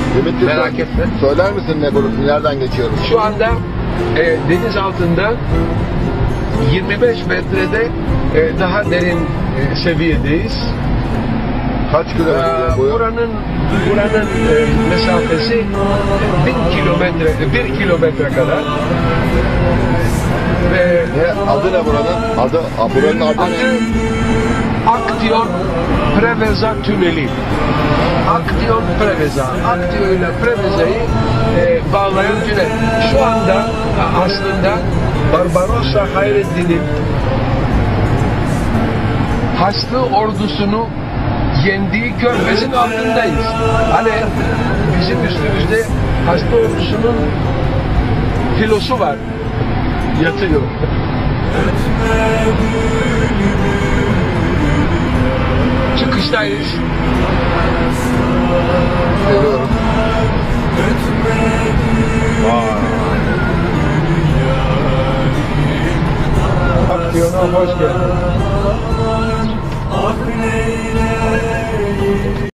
Dimitri, Merak etme. söyler misin nereden geçiyoruz? Şu anda deniz altında 25 metrede daha derin seviyedeyiz. Kaç kilometre boyu? Buranın mesafesi 1 kilometre kadar. Ve Adı ne buranın? Buranın adı ne? Aktion Preveza Tüneli. Aktion Preveza. Aktion ile Preveza'yı bağlayan tünel. Şu anda aslında Barbarossa Hayreddin'in Haçlı ordusunu yendiği körfezin altındayız. Hani bizim üstümüzde Haçlı ordusunun filosu var. Yatıyor. Çıkıştayız. Geliyorum. Aksiyona hoş geldin.